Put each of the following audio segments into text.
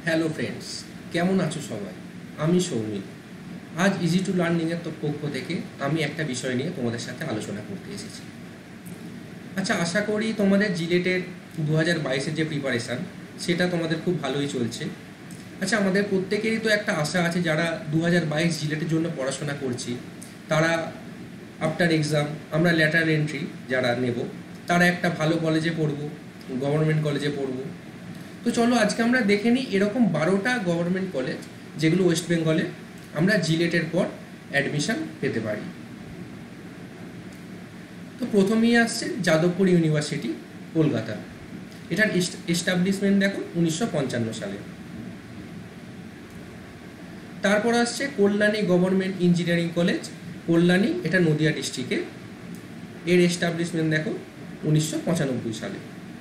Hello friends, কেমন আছো সবাই? আমি সৌমিক। আজ ইজি টু লার্নিংয়ের পক্ষ থেকে আমি একটা বিষয় নিয়ে তোমাদের সাথে আলোচনা করতে এসেছি। আচ্ছা, আশা করি তোমাদের জিলেটের 2022-এর যে প্রিপারেশান সেটা তোমাদের খুব ভালোই চলছে। আচ্ছা, আমাদের প্রত্যেকেরই তো একটা আশা আছে, যারা 2022 জিলেটের জন্য পড়াশোনা করছি তারা আফটার এক্সাম আমরা ল্যাটারাল এন্ট্রি যারা নেব তারা একটা ভালো কলেজে পড়বো, গভর্নমেন্ট কলেজে পড়বো। তো চলো আজকে আমরা দেখে নিই এরকম 12টা গভর্নমেন্ট কলেজ যেগুলো ওয়েস্ট বেঙ্গলে আমরা জিলেটের পর অ্যাডমিশন পেতে পারি। তো প্রথমেই আসছে যাদবপুর ইউনিভার্সিটি, কলকাতা। এটার এস্টাবলিশমেন্ট দেখো 1955 সালে। তারপর আসছে Kalyani government engineering college, Kalyani, এটা নদিয়া ডিস্ট্রিক্টে। এর এস্টাবলিশমেন্ট দেখো 1995 সালে।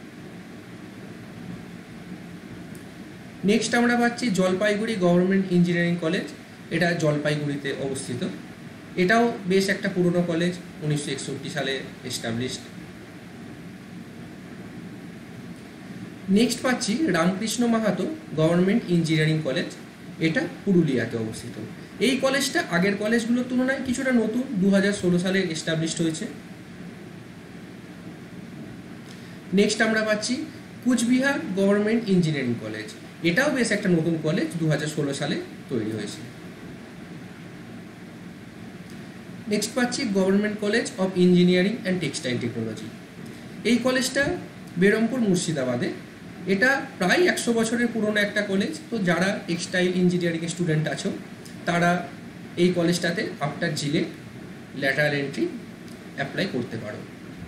নেক্সট আমরা পাচ্ছি জলপাইগুড়ি গভর্নমেন্ট ইঞ্জিনিয়ারিং কলেজ, এটা জলপাইগুড়িতে অবস্থিত। এটাও বেশ একটা পুরনো কলেজ, 1961 সালে এস্টাবলিশড। নেক্সট পাচ্ছি Ramkrishna Mahato government engineering college, এটা পুরুলিয়াতে অবস্থিত। এই কলেজটা আগের কলেজগুলোর তুলনায় কিছুটা নতুন, 2016 সালে এস্টাবলিশড হয়েছে। নেক্সট আমরা পাচ্ছি কুচবিহার গভর্নমেন্ট ইঞ্জিনিয়ারিং কলেজ, এটাও বেশ একটা নতুন কলেজ, 2016 সালে তৈরি হয়েছে। নেক্সট পাচ্ছি government college of engineering and textile technology. এই কলেজটা বেরমপুর, মুর্শিদাবাদে। এটা প্রায় 100 বছরের পুরনো একটা কলেজ। তো যারা টেক্সটাইল ইঞ্জিনিয়ারিংয়ের স্টুডেন্ট আছো তারা এই কলেজটাতে after JELET lateral entry apply করতে পারো।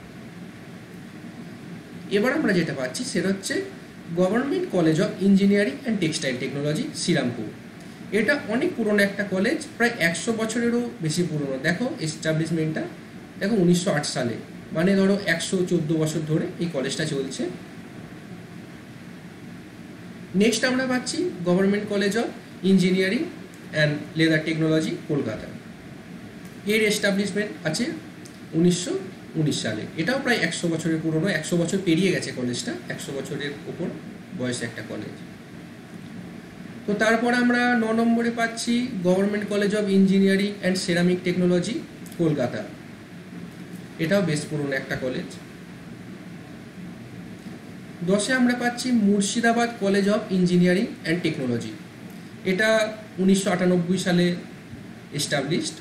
এবার আমরা যেটা পাচ্ছি সেটা হচ্ছে government college of engineering and textile technology, Serampore. এটা অনেক পুরনো একটা কলেজ, প্রায় 100 বছরেরও বেশি পুরনো। দেখো এস্টাবলিশমেন্টটা দেখো 1908 সালে, মানে ধরো 114 বছর ধরে এই কলেজটা চলছে। নেক্সট আমরা পাচ্ছি government college of engineering and leather technology, Kolkata. এর এস্টাবলিশমেন্ট আছে 1919 সালে। এটাও প্রায় 100 বছরের পুরনো, 100 বছর পেরিয়ে গেছে কলেজটা, 100 বছরের ওপর বয়সে একটা কলেজ। তো তারপর আমরা 9 নম্বরে পাচ্ছি government college of engineering and ceramic technology, Kolkata. এটাও বেশ পুরনো একটা কলেজ। 10-এ আমরা পাচ্ছি Murshidabad college of engineering and technology, এটা 1998 সালে এস্টাবলিশড।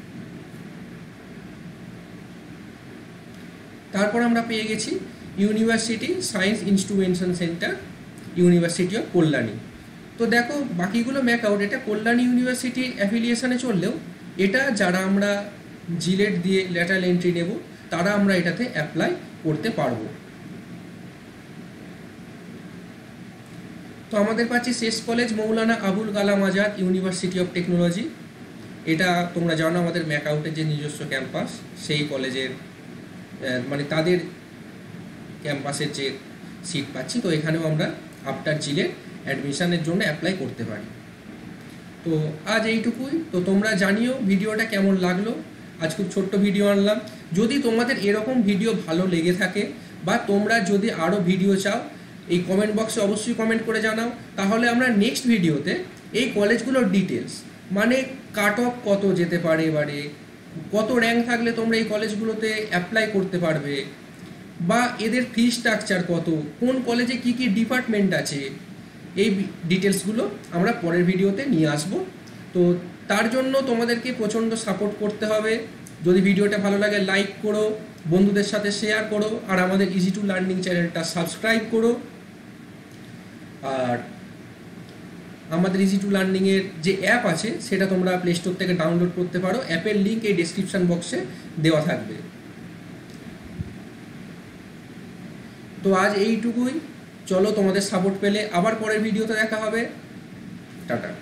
তারপর আমরা পেয়ে গেছি university science instrumentation centre, university of Kalyani. তো দেখো বাকিগুলো ম্যাক আউট, এটা কল্যাণী ইউনিভার্সিটি অ্যাফিলিয়েশনে চললেও এটা যারা আমরা জিলেট দিয়ে ল্যাটারাল এন্ট্রি নেব তারা আমরা এটাতে অ্যাপ্লাই করতে পারবো। তো আমাদের পাচ্ছি শেষ college Maulana Abul Kalam Azad university of technology. এটা তোমরা জানো আমাদের ম্যাক আউটের যে নিজস্ব ক্যাম্পাস, সেই কলেজের মানে তাদের ক্যাম্পাসের যে সিট পাচ্ছি। তো এখানেও আমরা আফটার জিলে অ্যাডমিশনের জন্য অ্যাপ্লাই করতে পারি। তো আজ এইটুকুই। তো তোমরা জানিও ভিডিওটা কেমন লাগলো। আজ খুব ছোট্ট ভিডিও আনলাম। যদি তোমাদের এরকম ভিডিও ভালো লেগে থাকে বা তোমরা যদি আরও ভিডিও চাও, এই কমেন্ট বক্সে অবশ্যই কমেন্ট করে জানাও। তাহলে আমরা নেক্সট ভিডিওতে এই কলেজগুলোর ডিটেলস, মানে কাট অফ কত যেতে পারে, এবারে কত র্যাঙ্ক থাকলে তোমরা এই কলেজগুলোতে অ্যাপ্লাই করতে পারবে, বা এদের ফি স্ট্রাকচার কত, কোন কলেজে কি কি ডিপার্টমেন্ট আছে, এই ডিটেলসগুলো আমরা পরের ভিডিওতে নিয়ে আসব। তো তার জন্য তোমাদেরকে প্রচণ্ড সাপোর্ট করতে হবে। যদি ভিডিওটা ভালো লাগে লাইক করো, বন্ধুদের সাথে শেয়ার করো, আর আমাদের ইজি টু লার্নিং চ্যানেলটা সাবস্ক্রাইব করো। আর আমাদের ইজি টু লার্নিংয়ের যে অ্যাপ আছে সেটা তোমরা প্লে স্টোর থেকে ডাউনলোড করতে পারো। অ্যাপের লিঙ্ক এই ডেসক্রিপশন বক্সে দেওয়া থাকবে। তো আজ এইটুকুই। চলো তোমাদের সাপোর্ট পেলে আবার পরের ভিডিওতে দেখা হবে। টাটা।